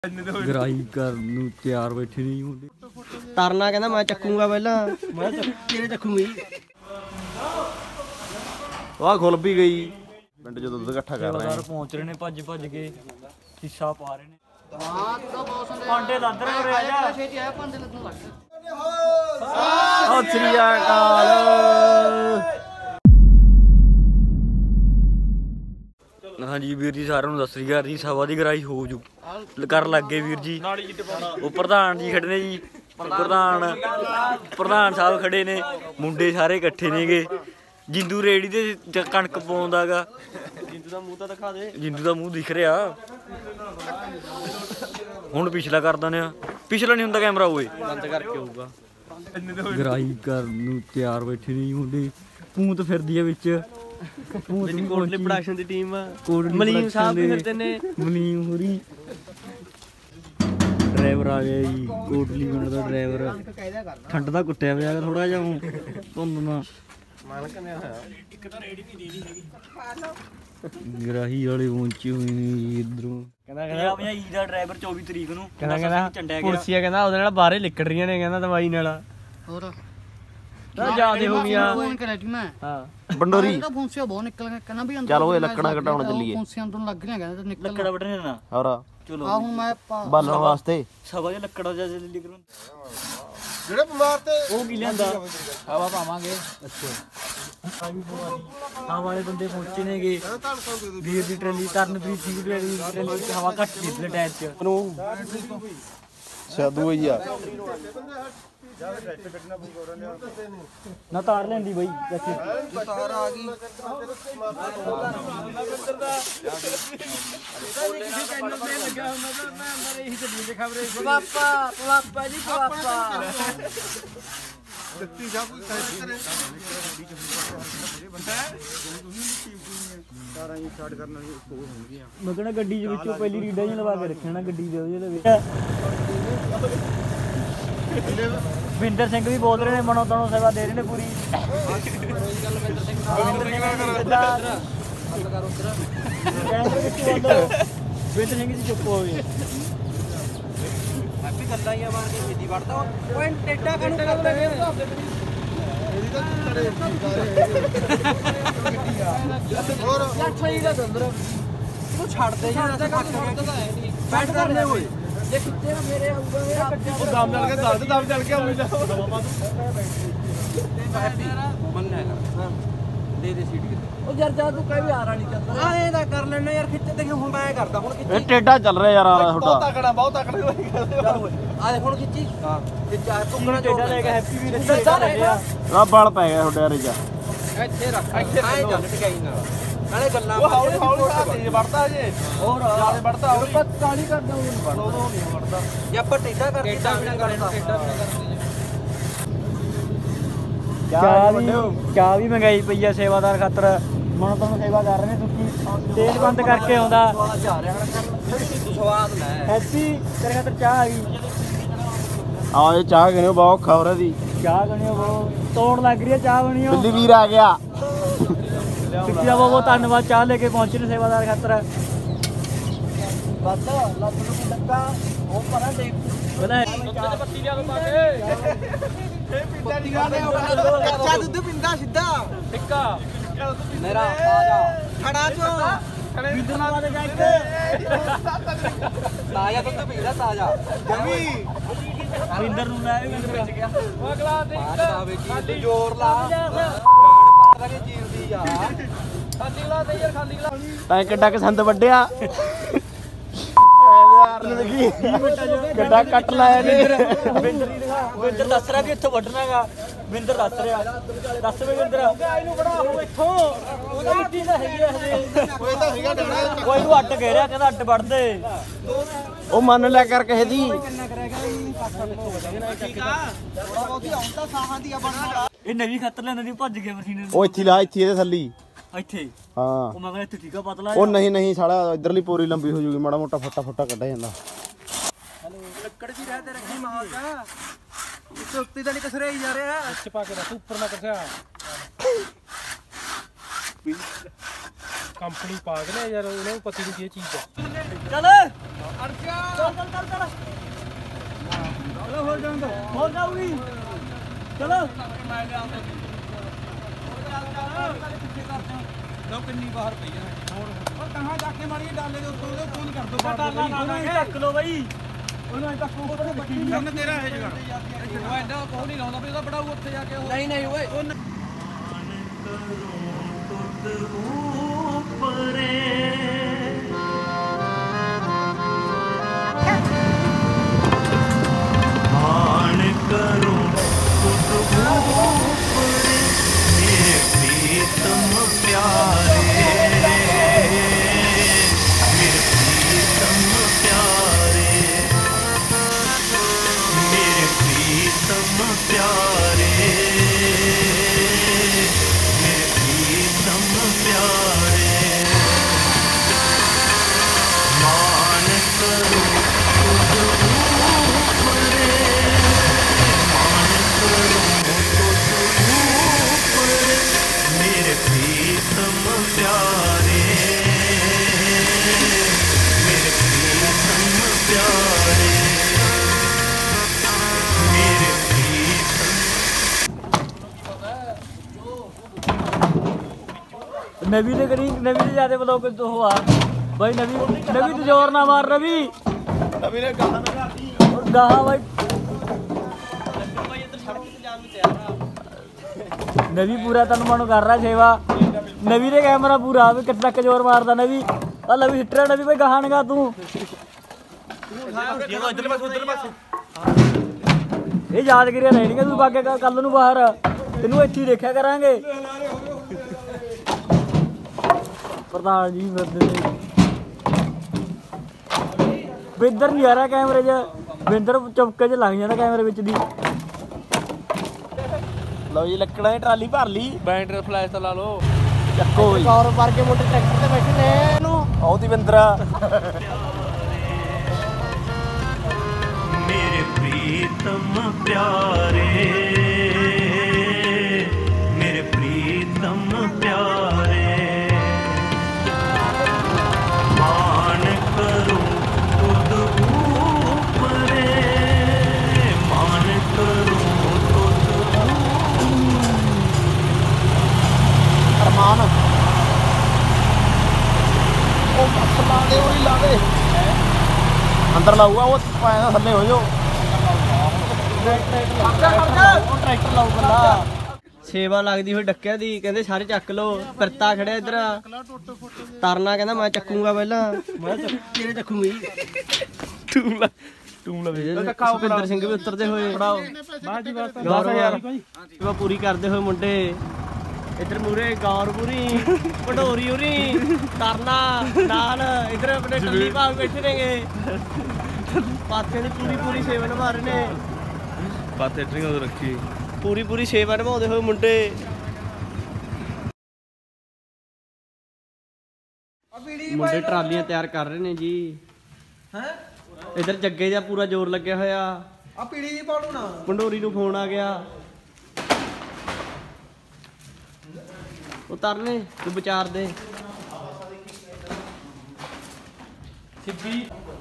ਗਰਾਈ ਕਰਨ ਨੂੰ ਤਿਆਰ ਬੈਠੇ ਨਹੀਂ ਮੁੰਡੇ। ਤਰਨਾ ਕਹਿੰਦਾ ਮੈਂ ਚੱਕੂਗਾ ਪਹਿਲਾਂ, ਮੈਂ ਕਿਹਨੇ ਚੱਕੂਗੀ। ਆਹ ਖੁੱਲ ਵੀ ਗਈ। ਪਿੰਡ ਚ ਦੁੱਧ ਇਕੱਠਾ ਕਰ ਰਹੇ ਨੇ, ਪਹੁੰਚ ਰਹੇ ਨੇ ਭੱਜ ਭੱਜ ਕੇ, ਹਿੱਸਾ ਪਾ ਰਹੇ ਨੇ। ਭਾਂਡੇ ਲੱਦ ਰਹੇ ਆ ਜਾ, ਛੇਤੀ ਆਇਆ ਭਾਂਡੇ ਲੱਦਣ ਲੱਗ ਸਤਿ ਸ੍ਰੀ ਅਕਾਲ। ਹਾਂਜੀ ਵੀਰ ਜੀ, ਸਾਰਿਆਂ ਨੂੰ ਸਤਿ ਸ੍ਰੀ ਅਕਾਲ ਜੀ। ਸਭਾ ਦੀ ਗਰਾਈ ਹੋ ਜੂ ਕਰ ਲੱਗ ਗਏ ਵੀਰ ਜੀ। ਉਹ ਪ੍ਰਧਾਨ ਜੀ ਖੜੇ ਨੇ ਜੀ, ਪ੍ਰਧਾਨ ਸਾਹਿਬ ਖੜੇ ਨੇ, ਮੁੰਡੇ ਸਾਰੇ ਇਕੱਠੇ ਨੇਗੇ। ਜਿੰਦੂ ਰੇੜੀ ਤੇ ਕਣਕ ਪਾਉਂਦਾ ਗਾ। ਜਿੰਦੂ ਦਾ ਮੂੰਹ ਤਾਂ ਦਿਖਾ ਦੇ। ਜਿੰਦੂ ਦਾ ਮੂੰਹ ਦਿਖ ਰਿਹਾ। ਹੁਣ ਪਿਛਲਾ ਕਰ ਦਿੰਦੇ ਆ, ਪਿਛਲਾ ਨਹੀਂ ਹੁੰਦਾ ਕੈਮਰਾ, ਓਏ ਬੰਦ ਕਰਕੇ ਹੋਊਗਾ। ਗਰਾਈ ਕਰਨ ਨੂੰ ਤਿਆਰ ਬੈਠੇ ਨੇ ਮੁੰਡੇ। ਭੂਤ ਫਿਰਦੀ ਆ ਵਿੱਚ, ਕੋਟਲੀ ਪ੍ਰੋਡਕਸ਼ਨ ਦੀ ਟੀਮ ਆ। ਮਲੀਮ ਸਾਹਿਬ ਵੀ ਫਿਰਦੇ ਨੇ, ਮਲੀਮ ਹੋਰੀ। ਡਰਾਈਵਰ ਆ ਗਿਆ ਜੀ, ਕੋਟਲੀ ਪਿੰਡ ਦਾ ਡਰਾਈਵਰ। ਠੰਡ ਦਾ ਕੁੱਟਿਆ ਪਿਆ ਥੋੜਾ ਜਿਹਾ, ਧੁੰਦ ਨਾਲ। ਗਰਾਹੀ ਵਾਲੇ ਪਹੁੰਚੇ ਹੋਏ ਨੇ ਇਧਰੋਂ। ਕਹਿੰਦਾ ਭਜਾਈ ਦਾ ਡਰਾਈਵਰ 24 ਤਰੀਕ ਨੂੰ ਕੁਰਸੀਆਂ ਕਹਿੰਦਾ ਉਹਦੇ ਨਾਲ ਬਾਹਰੇ ਲਿਕੜ ਰਹੀਆਂ ਨੇ, ਕਹਿੰਦਾ ਦਵਾਈ ਨਾਲ। ਹੋਰ ਤਾਂ ਜ਼ਿਆਦੇ ਹੋ ਗਿਆ। ਫੋਨ ਕਰਿਆ ਸੀ ਮੈਂ। ਹਾਂ ਬੰਡੋਰੀ ਤਾਂ ਫੁੰਸੀਆਂ ਬਹੁਤ ਨਿਕਲ ਗਏ, ਕਹਿੰਦਾ ਵੀ ਅੰਦਰ ਚਲ ਓਏ ਲੱਕੜਾਂ ਘਟਾਉਣ ਚੱਲੀਏ। ਫੁੰਸੀਆਂ ਤੋਂ ਲੱਗ ਰਹੀਆਂ, ਕਹਿੰਦਾ ਨਿਕਲ ਲੱਕੜਾ ਵੱਢਣੇ ਨਾ। ਹੋਰ ਚਲੋ ਆ ਹੁਣ ਮੈਂ ਬਾਲਣ ਵਾਸਤੇ ਸਭਾ ਦੇ ਲੱਕੜਾ ਜਾ ਜਲਦੀ ਕਰੋ। ਜਿਹੜੇ ਬਿਮਾਰ ਤੇ ਉਹ ਕੀ ਲਿਆਂਦਾ? ਹਵਾ ਪਾਵਾਂਗੇ। ਅੱਛਾ ਹਾਂ ਵਾਲੇ ਬੰਦੇ ਪਹੁੰਚੇ ਨੇਗੇ। ਵੀਰ ਦੀ ਟਰੈਲੀ, ਤਰਨਪ੍ਰੀਤ ਸਿੰਘ ਦੀ ਟਰੈਲੀ ਚ ਹਵਾ ਘੱਟ ਸੀ ਟਾਇਰ ਚ। ਸਾਧੂ ਹੀ ਆ ਨਾ ਤਾਰ ਲੈਂਦੀ ਬਈ ਚਾਚੀ, ਤਾਰ ਆ ਗਈ। ਪਾਪਾ ਜੀ ਪਾਪਾ। ਮੈਂ ਕਹਿੰਦਾ ਗੱਡੀ ਦੇ ਵਿੱਚੋਂ ਪਹਿਲੀ ਰੀਡਾਂ ਹੀ ਲਵਾ ਕੇ ਰੱਖਣਾ ਗੱਡੀ ਦੇ ਉਹਦੇ ਵਿੱਚ। ਵਿੰਦਰ ਸਿੰਘ ਵੀ ਬੋਲ ਰਹੇ ਨੇ, ਮਨੋ ਤਨੋ ਸੇਵਾ ਦੇ ਰਹੇ ਨੇ ਪੂਰੀ। ਵਿੰਦਰ ਸਿੰਘ ਜੀ ਚੁੱਪ ਹੋ ਗਏ। ਹੈਪੀ ਗੱਲਾਂ ਹੀ ਮਾਰ ਕੇ ਛੇਤੀ ਵੜਦਾ। ਓਏ ਟੇਡਾ ਕਾਹਨੂੰ ਕਰਦਾ ਨੇ? ਹੋਰ ਲੱਠਾ ਹੀ ਦਾ ਦੰਦਰ ਤੂੰ ਛੱਡ ਦੇ ਯਾਰ। ਬੈਠ ਕਰਨੇ ਓਏ, ਜੇ ਕਿੱਥੇ ਨਾ ਮੇਰੇ ਆਊਗਾ ਮੇਰਾ ਉਹ ਦਮ ਚੱਲ ਕੇ ਦਮ ਚੱਲ ਕੇ ਆਉਂ ਜਾ। ਹੈਪੀ ਮੰਨਿਆ ਕਰ, ਦੇ ਦੇ ਸੀਟ ਕਿਤੇ। ਉਹ ਯਾਰ ਜਾ ਤੂੰ ਕਹਿ ਵੀ ਆ ਰਾਣੀ ਚੱਲ ਆ ਇਹ ਤਾਂ ਕਰ ਲੈਣਾ ਯਾਰ। ਖਿੱਚ ਤੇ ਹੁਣ ਮੈਂ ਕਰਦਾ ਹੁਣ। ਇਹ ਟੇਡਾ ਚੱਲ ਰਿਹਾ ਯਾਰ ਤੁਹਾਡਾ। ਬਹੁਤ ਤਕੜਾ ਬਹੁਤ ਤਕੜਾ ਚੱਲ ਓਏ ਆ ਹੁਣ ਖਿੱਚੀ। ਹਾਂ ਤੇ ਚਾਹ ਟੁਕੜਾ ਟੇਡਾ ਲੈ ਕੇ ਹੈਪੀ ਵੀ ਰੱਖਿਆ ਰਿਹਾ। ਆ ਬਲ ਪੈ ਗਿਆ ਤੁਹਾਡੇ ਯਾਰ ਜਾ। ਇੱਥੇ ਰੱਖ, ਇੱਥੇ ਆਏ ਚੱਲ ਟਿਕਾਈ ਨਾਲ ਨਾਲੇ ਗੱਲਾਂ। ਉਹ ਹੌਲੀ ਹੌਲੀ ਤੇਜ਼ ਵੜਦਾ ਜੇ। ਹੋਰ ਜਿਆਦਾ ਵੜਦਾ ਹੌਲੀ। ਆਪਾਂ ਕਾਲੀ ਕਰਦਾ ਉਹ ਨਹੀਂ ਵੜਦਾ। ਜੇ ਆਪਾਂ ਟੇਡਾ ਕਰਕੇ ਟੇਡਾ ਵੀ ਨਾ ਕਰਦਾ। ਚਾਹ ਵੀ ਮੰਗਾਈ ਪਈ ਆ ਸੇਵਾਦਾਰ ਖਾਤਰ। ਮਨ ਤੋਂ ਸੇਵਾ ਕਰ ਰਹੇ ਨੇ। ਸੁੱਕੀ ਤੇਲ ਬੰਦ ਕਰਕੇ ਆਉਂਦਾ। ਸਵਾਦ ਲੈ ਹੈਪੀ ਤੇਰੇ ਖਾਤਰ ਚਾਹ ਆ ਗਈ। ਆ ਇਹ ਚਾਹ ਕਿਨੇ ਬਹੁਤ ਔਖਾ ਹੋ ਰਿਹਾ ਦੀ। ਚਾਹ ਬਣੀ ਉਹ ਤੋੜ ਲੱਗ ਰਹੀ ਹੈ। ਚਾਹ ਬਣੀ ਉਹ ਦਿੱਲੀ ਵੀਰ ਆ ਗਿਆ। ਸੁੱਕੀ ਦਾ ਬਹੁਤ ਧੰਨਵਾਦ। ਚਾਹ ਲੈ ਕੇ ਪਹੁੰਚੇ ਨੇ ਸੇਵਾਦਾਰ ਖਾਤਰ। ਬੱਤ ਲੱਤ ਨੂੰ ਲੱਗਾ ਉਹ ਪਰਾਂ ਦੇਖ ਬਣਾ ਪੱਤੀ ਲਿਆ ਦੋ ਪਾ ਕੇ। ਇਹ ਪਿੰਡਾ ਨਿਕਾ ਲਿਆ ਕੱਚਾ ਦੁੱਧ ਪਿੰਦਾ ਸਿੱਧਾ ਟਿੱਕਾ ਮੇਰਾ ਤਾਜ਼ਾ ਖੜਾ ਚੋ ਵਿੰਦਰ ਨਾਲ ਜਾ ਕੇ ਤਾਜ਼ਾ ਦੁੱਧ ਪੀਦਾ ਤਾਜ਼ਾ ਜਮੀ। ਵਿੰਦਰ ਨੂੰ ਲੈ ਵਿੰਦਰ ਗਿਆ ਉਹ ਅਗਲਾ ਤੇ ਖਾਲੀ ਜ਼ੋਰ ਲਾ ਗਾੜ ਪਾੜਦਾ ਕਿ ਚੀਰਦੀ ਆ। ਖਾਲੀ ਲਾ ਤੇ ਯਾਰ ਖਾਲੀ ਲਾ। ਤੈਂ ਕਿੱਡਾ ਕਸੰਦ ਵੱਡਿਆ ਗੱਡਾ ਕੱਟ ਲਾਇਆ ਨੇ। ਵਿੰਦਰ ਦੱਸ ਰਿਹਾ ਵੀ ਇੱਥੋਂ ਵੱਢਣਾਗਾ। ਵਿੰਦਰ ਦੱਸ ਰਿਹਾ। ਦੱਸ ਵੇ ਵਿੰਦਰ ਇਹਨੂੰ ਬੜਾਓ ਇੱਥੋਂ। ਉਹਦਾ ਮਿੱਟੀ ਦਾ ਹੈਗੀ ਹਜੇ। ਕੋਈ ਤਾਂ ਹੈਗਾ ਡਾਣਾ ਕੋਈ ਨੂੰ ਅੱਡ ਕਹਿ ਰਿਹਾ, ਕਹਿੰਦਾ ਅੱਡ ਵੱਢਦੇ। ਉਹ ਮੰਨ ਲਿਆ ਕਰ ਕਿਸੇ ਦੀ। ਇਹ ਨਵੀਂ ਖੱਤਰ ਲੈਣ ਦੀ ਭੱਜ ਗਿਆ ਮਸ਼ੀਨ। ਉਹ ਇੱਥੇ ਲਾ, ਇੱਥੇ ਇਹਦੇ ਥੱਲੀ। ਇੱਥੇ ਹਾਂ ਉਹ ਮੈਂ ਕਹਿੰਦਾ ਇੱਥੇ ਠੀਕ ਆ ਪਤਲਾ। ਉਹ ਨਹੀਂ ਸਾਲਾ ਇਧਰਲੀ ਪੂਰੀ ਲੰਬੀ ਹੋ ਜੂਗੀ। ਮਾੜਾ ਮੋਟਾ ਫੱਟਾ ਕੱਢਿਆ ਜਾਂਦਾ। ਲੱਕੜ ਵੀ ਰਹਿ ਤੇ ਰੱਖੀ ਮਾਲ ਦਾ। ਇਸ ਉੱਤੇ ਤਾਂ ਨਹੀਂ ਕਸਰਿਆ ਹੀ ਜਾ ਰਿਹਾ। ਅੱਛ ਪਾ ਕੇ ਰੱਖ ਉੱਪਰ ਨਾ ਕਸਿਆ। ਕੰਪਨੀ ਪਾਗਲ ਹੈ ਯਾਰ, ਉਹਨਾਂ ਨੂੰ ਪਤਾ ਨਹੀਂ ਕੀ ਚੀਜ਼ ਹੈ। ਚੱਲ ਅੜ ਜਾ, ਚੱਲ ਚਲੋ ਹੋ ਜਾਊਗੀ। ਚਲੋ ਕਿੰਨੀ ਬਾਹਰ ਪਈ ਆ ਹੋਰ ਕਹਾਂ ਜਾ ਕੇ ਮਾਰੀ ਡਾਲੇ ਦੇ ਉੱਤੋਂ ਉਹਦੇ ਫੋਨ ਕਰ ਦੋ ਚੱਕ ਲੋ ਬਈ, ਉਹਨੂੰ ਤੱਕ ਉਹ ਤੇਰਾ ਹੈ ਜਗੜ ਉਹ ਐਡਾ ਉਹ ਨਹੀਂ ਲਾਉਂਦਾ ਵੀ ਉਹਦਾ ਬੜਾ ਉੱਥੇ ਜਾ ਕੇ ਨਹੀਂ ਨਹੀਂ ਓਏ नवी ने करी, नवी ने ज्यादा ब्लॉक तो हुआ भाई। नवी तो जोर ना मार रवि, ਨਵੀਂ ਨੇ ਗਾਹਾਂ ਲਗਾਤੀ और गाहा भाई नवी पूरा तन मन कर रहा सेवा। नवी ने कैमरा पूरा भी कितना तक जोर मारदा नवी। आ लवी हिटर नवी भाई गाहा नगा तू ये यादगिरियां रहणीਆਂ तू बागे कल नूं बाहर तेनू ਇੱਥੇ ही देखा करांगे। प्रधान जी बिंदर नहीं आ रहा कैमरे च, बिंदर चौके च लग जाता कैमरे बिच दी। ਲਓ ਜੀ ਲੱਕੜਾਂ ਦੀ ਟਰਾਲੀ ਭਰ ਲਈ, ਬੈਟਰੀ ਫਲੈਸ਼ ਤਾਂ ਲਾ ਲਓ ਚੱਕੋ ਬਈ। ਔਰ ਵਰਗੇ ਮੋਟੇ ਟਰੈਕਟਰ ਤੇ ਬੈਠੇ ਨੇ ਇਹਨੂੰ ਆਉ ਦੀ ਬਿੰਦਰਾ मेरे प्रीतम प्यारे, मेरे प्रीतम प्यारे, मान करूं खुद ऊपरे, मान करूं खुद ਅਰਮਾਨ ਉਹ ਲਾ ਦੇ ਉਰੀ ਲਾ ਦੇ ਅੰਦਰ ਲਾਊਗਾ ਉਹ ਪਾਇਆ ਥੱਲੇ ਹੋ ਜਾਓ। ट्रैक्टर लाऊ बंदा सेवा लगदी हुई डक्किया दी, कहंदे सारे चक लो। परता खड़े इधर तरना कहंदा मैं चकूंगा पहला, मैं किरे चकूंगी टूम ला भुपिंदर सिंह भी उतरदे होए सेवा पूरी करदे होए मुंडे। इधर मूरे गौर पूरी भंडोरी उरी तरना नाल इधर अपने टल्ली भाग बैठे नेगे। पाथे दी पूरी पूरी सेवा निभा रहे ने, ਪਾਥੇ ਟਰਿੰਗ ਰੱਖੀ पूरी पूरी सेवा निभाते हुए मुंडे। मुंडे ट्रालियां तैयार कर रहे ने जी। इधर जग्गे दा पूरा जोर लग्या होया। ਆ ਪੀੜੀ ਜੀ ਪਾੜੂ ਨਾ भंडोरी नूं फोन आ गया, उतरने तू विचार दे सिब्बी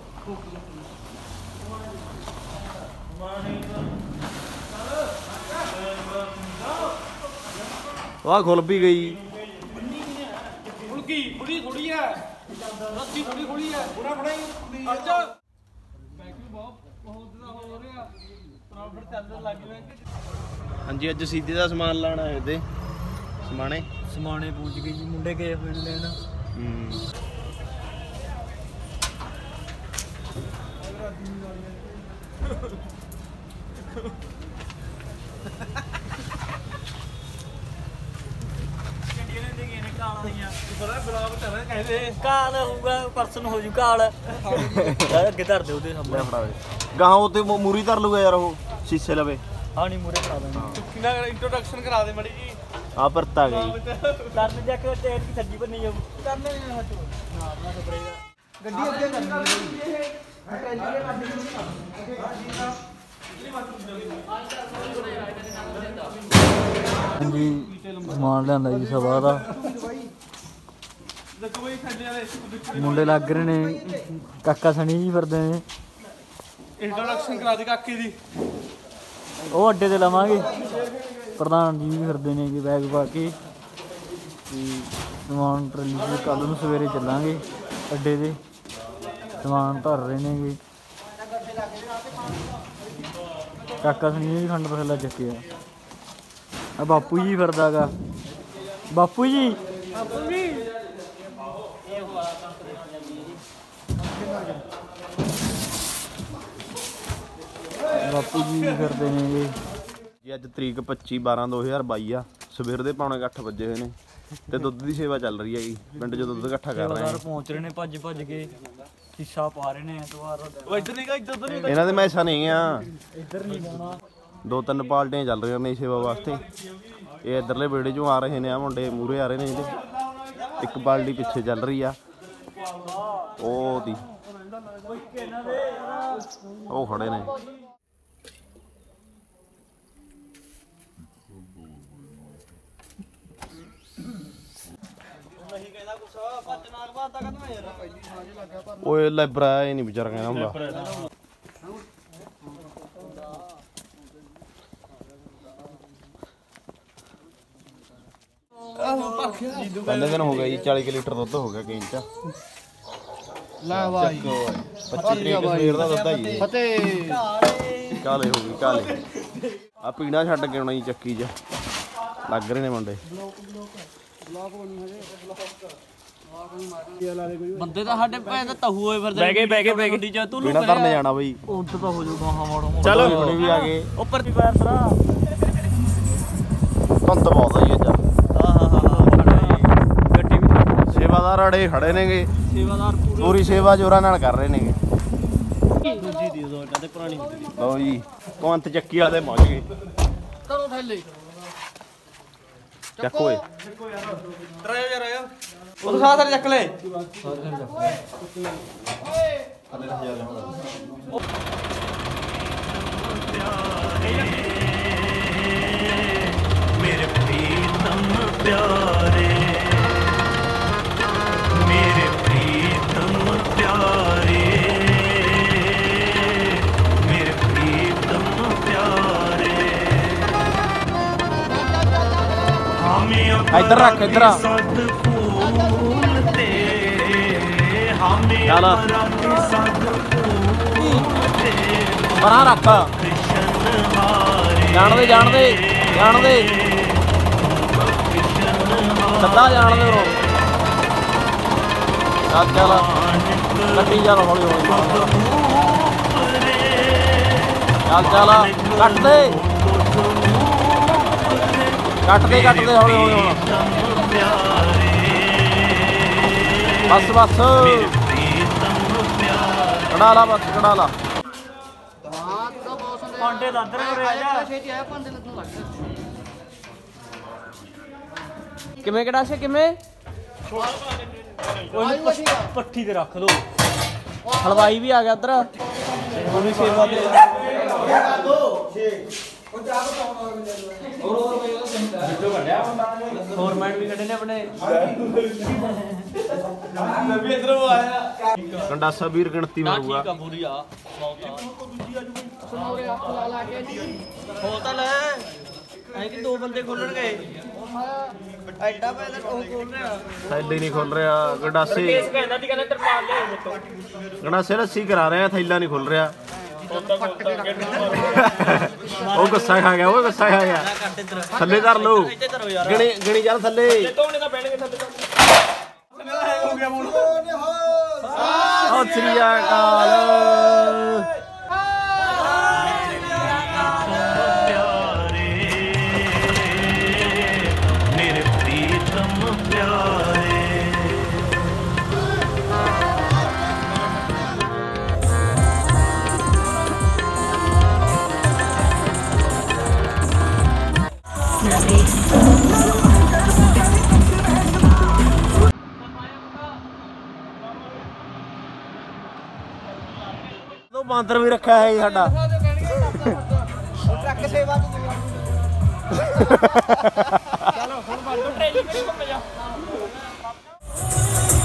ਵਾਹ ਖੁੱਲ ਵੀ ਗਈ। ਫੁਲਕੀ ਫੁੜੀ ਥੋੜੀ ਹੈ ਰੱਸੀ ਥੋੜੀ ਖੋਲੀ ਹੈ ਪੂਰਾ ਫੜਾਈ ਅੱਛਾ ਬੈਕਿੰਗ ਬਹੁਤ ਦਾ ਹੋ ਰਿਹਾ ਪ੍ਰੋਫਿਟ ਚੱਲਣ ਲੱਗ ਗਿਆ। ਹਾਂਜੀ ਅੱਜ ਸੀਧੇ ਦਾ ਸਮਾਨ ਲਾਣਾ ਹੈ ਇਹਦੇ ਸਮਾਣੇ समाने पूछ गई जी, मुंडे गए हुए लेना। काल होगा परसन हो जू काल अगे धर दे ਉਹਦੇ ਸਾਹਮਣੇ ਫੜਾ ਦੇ ਗਾਹਾਂ ਉੱਤੇ ਮੂਰੀ ਧਰ ਲੂਗਾ ਯਾਰ ਉਹ ਸ਼ੀਸ਼ੇ ਲਵੇ। ਹਾਂ ਨਹੀਂ ਮੂਰੇ ਫੜਾ ਦਾਂਗੇ। ਕਿੰਨਾ ਇੰਟਰੋਡਕਸ਼ਨ ਕਰਾ ਦੇ ਮੜੀ ਜੀ ਆ ਪਰਤਾ ਗਈ ਕਰਨ ਜਾ ਕੇ ਟੇਰ ਕੀ ਸੱਜੀ ਬੰਨੀ ਜਾਊ ਕਰਨੇ ਨੇ ਹੱਥ ਨਾ ਆਪਣਾ ਸਪਰੇਗਾ ਗੱਡੀ ਅੱਗੇ ਕਰਨੀ ਹਾਂਜੀ ਸਮਾਨ ਲਿਆਂਦਾ ਜੀ ਸਵਾ ਦਾ ਮੁੰਡੇ ਲੱਗ ਰਹੇ ਨੇ ਕਾਕਾ ਸਣੀ ਜੀ ਫਿਰਦੇ ਨੇ ਇੰਟਰੋਡਕਸ਼ਨ ਕਰਾ ਦੇ ਕਾਕੇ ਦੀ ਉਹ ਅੱਡੇ ਤੇ ਲਵਾਂਗੇ ਪ੍ਰਧਾਨ ਜੀ ਵੀ ਫਿਰਦੇ ਨੇ ਜੀ ਬੈਗ ਪਾ ਕੇ ਤੇ ਸਮਾਨ ਟਰਾਲੀ 'ਚ ਕੱਲ ਨੂੰ ਸਵੇਰੇ ਚੱਲਾਂਗੇ ਅੱਡੇ ਤੇ ਸਮਾਨ ਧਰ ਰਹੇ ਨੇਗੇ ਕਾਕਾ ਸਣੀ ਜੀ ਖੰਡ ਪਸਲਾ ਚੱਕਿਆ ਆ ਬਾਪੂ ਜੀ ਫਿਰਦਾ ਗਾ ਬਾਪੂ ਜੀ ਬਾਪੂ ਜੀ ਫਿਰਦੇ ਨੇ ਜੀ ਅੱਜ ਤਰੀਕ 25/12/2022 ਆ ਸਵੇਰ ਦੇ 7:45 ਵਜੇ ਹੋਏ ਨੇ ਤੇ ਦੁੱਧ ਦੀ ਸੇਵਾ ਚੱਲ ਰਹੀ ਹੈਗੀ ਪਿੰਡ 'ਚ ਦੁੱਧ ਇਕੱਠਾ ਕਰ ਰਹੇ ਨੇ ਪਹੁੰਚ ਰਹੇ ਨੇ ਭੱਜ ਕੇ ਹਿੱਸਾ ਪਾ ਰਹੇ ਨੇ ਐਤਵਾਰ ਉਹ ਇੱਧਰ ਨਹੀਂ ਗਾ ਇੱਧਰ ਨਹੀਂ ਇਹਨਾਂ ਦੇ ਮੈਸਾ ਨਹੀਂ ਆ ਇੱਧਰ ਨਹੀਂ ਜਾਣਾ 2-3 ਪਾਲਟੀਆਂ ਚੱਲ ਰਹੀਆਂ ਨੇ ਸੇਵਾ ਵਾਸਤੇ ਇਹ ਇੱਧਰਲੇ ਵਿਹੜੇ 'ਚੋਂ ਆ ਰਹੇ ਨੇ ਆ ਮੁੰਡੇ ਮੂਹਰੇ ਆ ਰਹੇ ਨੇ ਇਹਦੇ ਇੱਕ ਪਾਲਟੀ ਪਿੱਛੇ ਚੱਲ ਰਹੀ ਆ ਉਹ ਦੀ ਉਹ ਖੜੇ ਨੇ ਓਏ ਲੈਬਰਾ ਇਹ ਨਹੀਂ ਵਿਚਾਰਾ ਕਹਿੰਦਾ ਹੁੰਦਾ ਪਹਿਲੇ ਦਿਨ ਹੋ ਗਿਆ ਜੀ 40 ਲੀਟਰ ਦੁੱਧ ਹੋ ਗਿਆ ਕੇਨ ਚ ਲੈ ਬਾਈ 25 ਤਰੀਕ ਸਵੇਰ ਦਾ ਦੁੱਧ ਆ ਜੀ ਫਤਿਹ ਕਾਲੇ ਹੋ ਗਈ ਕਾਲੇ ਆ ਪੀਣਾ ਛੱਡ ਕੇ ਆਉਣਾ ਜੀ ਚੱਕੀ 'ਚ ਲੱਗ ਰਹੇ ਨੇ ਮੁੰਡੇ ਬੰਦੇ ਤਾਂ ਸਾਡੇ ਭੈਣ ਦਾ ਤਹੂ ਹੋਏ ਫਿਰਦੇ ਬਹਿ ਗਏ ਤੂੰ ਪੀਣਾ ਧਰਨ ਜਾਣਾ ਬਈ ਉੱਧਰ ਤਾਂ ਹੋ ਜਾਊਗਾ ਹਾਂ ਮਾੜਾ ਚਲੋ ਹੁਣੇ ਵੀ ਆ ਗਏ ਉੱਪਰ ਦੀ ਪੈਰ ਸਰਾ ਧੁੰਦ ਬਹੁਤ ਆ ਜੀ ਅੱਜ ਗੱਡੀ ਵੀ ਸੇਵਾਦਾਰ ਅੜੇ ਖੜੇ ਨੇਗੇ ਸੇਵਾਦਾਰ ਪੂਰੀ ਸੇਵਾ ਜੋਰਾਂ ਨਾਲ ਕਰ ਰਹੇ ਨੇਗੇ ਦੂਜੀ ਦੀ ਦੋ ਤੇ ਪੁਰਾਣੀ ਲਓ ਜੀ ਕੁੰਤ ਚੱਕੀ ਵਾਲੇ ਪਹੁੰਚ ਗਏ ਕਰੋ ਥੈਲੇ ਚੱਕ ਓਏ ਉਹ ਸਾਥ ਚੱਕ ਲੈ मेरे प्रीतम प्यारे मेरे प्रीतम प्यारे मेरे प्रीतम प्यारे हमें ਇੱਧਰ ਰੱਖ ਇੱਧਰ ਆ सद फूल तेरे हमें ਚੱਲ सद फूल तेरे ਪਰਾਂ ਰੱਖ ਜਾਣ ਦੇ ਸੱਦਾ ਜਾਣ ਦੇ ਰੋ ਚੱਲ ਕੱਟੀ ਜਾ ਹੌਲੀ ਹੌਲੀ ਚੱਲ ਕੱਟ ਦੇ ਹੌਲੀ ਹੌਲੀ ਹੁਣ ਬਸ ਕਢਾ ਲਾ ਪਾਂਡੇ ਲੱਦ ਰਹੇ ਆ ਜਾ ਛੇਤੀ ਆਇਆ ਭਾਂਡੇ ਲੱਗਣ ਲੱਗ ਗਏ ਕਿਵੇਂ ਕਿਹੜਾ ਸੀ ਕਿਵੇਂ ਪੱਠੀ ਤੇ ਰੱਖ ਦੋ ਹਲਵਾਈ ਵੀ ਆ ਗਿਆ ਉਧਰ ਉਹਦੀ ਸੇਵਾ ਤੇ ਫੋਰਮੈਨ ਵੀ ਕੱਢੇ ਨੇ ਆਪਣੇ ਨਵੀਂ ਇਧਰੋਂ ਆਇਆ ਕੰਡਾਸਾ ਵੀਰ ਗਿਣਤੀ ਮਾਰੂਗਾ ਠੀਕ ਆ ਪੂਰੀ ਆ ਸੁਣਾਉਰੇ ਹੱਥ ਲਾ ਕੇ ਹੋ ਤਾਂ ਲੈ ਐ ਕਿ ਦੋ ਬੰਦੇ ਖੋਲਣਗੇ ਐਡਾ ਪੈਦਾ ਉਹ ਖੋਲ ਰਿਹਾ ਥੈਲੇ ਨਹੀਂ ਖੁੱਲ ਰਿਹਾ ਗੰਡਾਸੇ ਕਹਿੰਦਾ ਸੀ ਕਹਿੰਦਾ ਤਰਪਾਲ ਲੈ ਮੁੱਤੋਂ ਗੰਡਾਸੇ ਰੱਸੀ ਕਰਾ ਰਹੇ ਆ ਥੈਲਾ ਨਹੀਂ ਖੁੱਲ ਰਿਹਾ ਉਹ ਗੁੱਸਾ ਖਾ ਗਿਆ ਥੱਲੇ ਧਰ ਲਓ ਗਣੀ ਚੱਲ ਥੱਲੇ ਧੋਣੇ ਤਾਂ ਪੈਣਗੇ ਥੱਲੇ ਹੋ ਗਿਆ ਮੂੰਹ ਸਤਿ ਸ੍ਰੀ ਅਕਾਲ मेरे प्रीतम प्यारे ਉਹ ਬਾਂਦਰ ਵੀ ਰੱਖਿਆ ਹੈ ਸਾਡਾ ਟਰੱਕ ਸੇਵਾ ਚਲੋ ਹੁਣ ਬੰਦ ਟ੍ਰੇਨ ਕਿਹੜੀ ਘੁੰਮ ਜਾ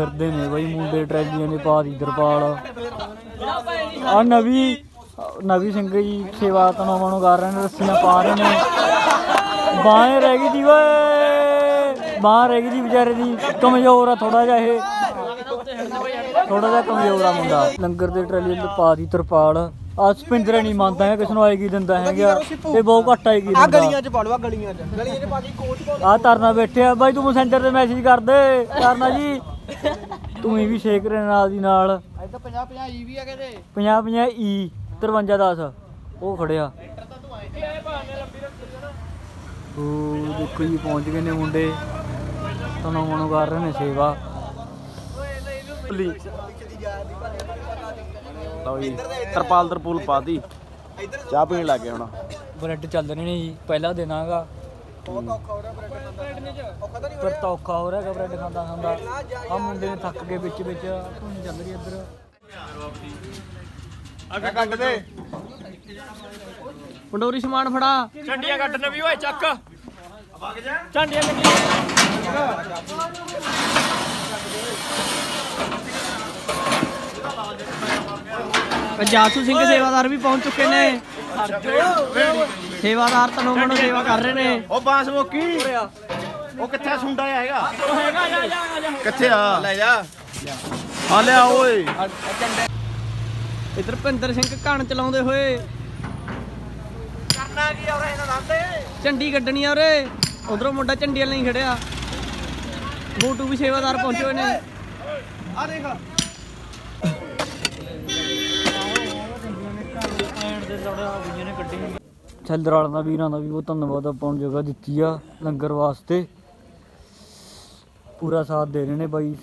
ਫਿਰਦੇ ਨੇ ਬਈ ਮੁੰਡੇ ਟਰੈਲੀਆਂ ਨੇ ਪਾ ਦੀ ਤਰਪਾਲ ਆ ਨਵੀਂ ਸਿੰਘ ਜੀ ਸੇਵਾ ਤਨੋਂ ਨੂੰ ਕਰ ਰਹੇ ਨੇ ਰੱਸੀਆਂ ਪਾ ਰਹੇ ਨੇ ਬਾਂਹ ਰਹਿ ਗਈ ਦੀ ਓਏ ਬਾਂਹ ਰਹਿ ਗਈ ਦੀ ਵਿਚਾਰੇ ਦੀ ਕਮਜ਼ੋਰ ਆ ਥੋੜਾ ਜਿਹਾ ਇਹ ਥੋੜਾ ਜਿਹਾ ਕਮਜ਼ੋਰ ਆ ਮੁੰਡਾ ਲੰਗਰ ਦੇ ਟਰੈਲੀ ਤੇ ਪਾ ਦੀ ਤਰਪਾਲ ਆ ਸਪਿੰਦਰ ਨਹੀਂ ਮੰਨਦਾ ਹੈ ਕਿਸ ਨੂੰ ਆਏਗੀ ਦਿੰਦਾ ਹੈਗਾ ਇਹ ਬਹੁਤ ਘੱਟ ਆਏਗੀ ਦਿੰਦਾ ਗਲੀਆਂ 'ਚ ਪਾ ਲਵਾ ਗਲੀਆਂ 'ਚ ਬਾਜੀ ਕੋਚ ਆ ਤਰਨਾ ਬੈਠਿਆ ਬਾਈ ਤੂੰ ਮੈਸੇਂਜਰ ਤੇ ਮੈਸੇਜ ਕਰ ਦੇ ਤਰਨਾ ਜੀ ਤੂੰ ਵੀ ਸ਼ੇਕ ਰਹੇ ਨਾਲ ਦੀ ਨਾਲ ਇੱਥੇ 50 ਈ ਵੀ ਆ ਕਿਤੇ 50 ਈ 5310 ਉਹ ਖੜਿਆ ਉਹ ਦੇਖੋ ਜੀ ਪਹੁੰਚ ਗਏ ਨੇ ਮੁੰਡੇ ਤੁਹਾਨੂੰ ਮਨੋਂ ਕਰ ਰਹੇ ਨੇ ਸੇਵਾ ਲਓ ਜੀ ਤਰਪਾਲ ਤਰਪੂਲ ਪਾਤੀ ਚਾਹ ਪੀਣ ਲੱਗ ਗਏ ਹੁਣ ਬ੍ਰੈਡ ਚੱਲ ਰਹੇ ਨੇ ਜੀ ਪਹਿਲਾ ਦਿਨ ਆਗਾ ਪਰ ਤਾਂ ਔਖਾ ਹੋ ਰਿਹਾ ਬ੍ਰੈਡ ਖਾਂਦਾ ਆ ਮੁੰਡੇ ਨੇ ਥੱਕ ਕੇ ਵਿੱਚ ਧੁੰਨ ਚੱਲ ਰਹੀ ਇੱਧਰ ਅੱਗੇ ਕੱਢ ਦੇ ਪੰਡੋਰੀ ਸਮਾਨ ਫੜਾ ਚੰਡੀਆਂ ਕੱਢ ਨਵੀ ਓਏ ਚੱਕ ਵਗ ਜਾ ਝੰਡੀਆਂ ਕੱਢੀਆਂ ਜਾਸੂ ਸਿੰਘ ਸੇਵਾਦਾਰ ਵੀ ਪਹੁੰਚ ਚੁੱਕੇ ਨੇ ਸੇਵਾਦਾਰ ਤਨੋਂ ਮਨੋਂ ਸੇਵਾ ਕਰ ਰਹੇ ਨੇ ਉਹ ਬਾਂਸ ਮੋਕੀ ਉਹ ਕਿੱਥੇ ਸੁੰਡਾ ਹੈਗਾ ਕਿੱਥੇ ਆ ਲੈ ਜਾ ਆ ਲਿਆ ਓਏ ਇੱਧਰ ਭਿੰਦਰ ਸਿੰਘ ਘਣ ਚਲਾਉਂਦੇ ਹੋਏ ਕਰਨਾ ਕੀ ਔਰ ਇਹਨਾਂ ਦੰਦੇ ਝੰਡੀ ਕੱਢਣੀ ਆ ਉਰੇ ਉਧਰੋਂ ਮੁੰਡਾ ਝੰਡੀਆਂ ਲਈ ਖੜਿਆ ਮੋਟੂ ਵੀ ਸੇਵਾਦਾਰ ਪਹੁੰਚੇ ਹੋਏ ਨੇ ਆ ਦੇਖ ਛੱਲਰ ਵਾਲਿਆਂ ਦਾ ਵੀਰਾਂ ਦਾ ਵੀ ਬਹੁਤ ਧੰਨਵਾਦ ਆਪਾਂ ਨੂੰ ਜਗ੍ਹਾ ਦਿੱਤੀ ਆ ਲੰਗਰ ਵਾਸਤੇ ਪੂਰਾ ਸਾਥ ਦੇ ਰਹੇ ਨੇ ਬਾਈ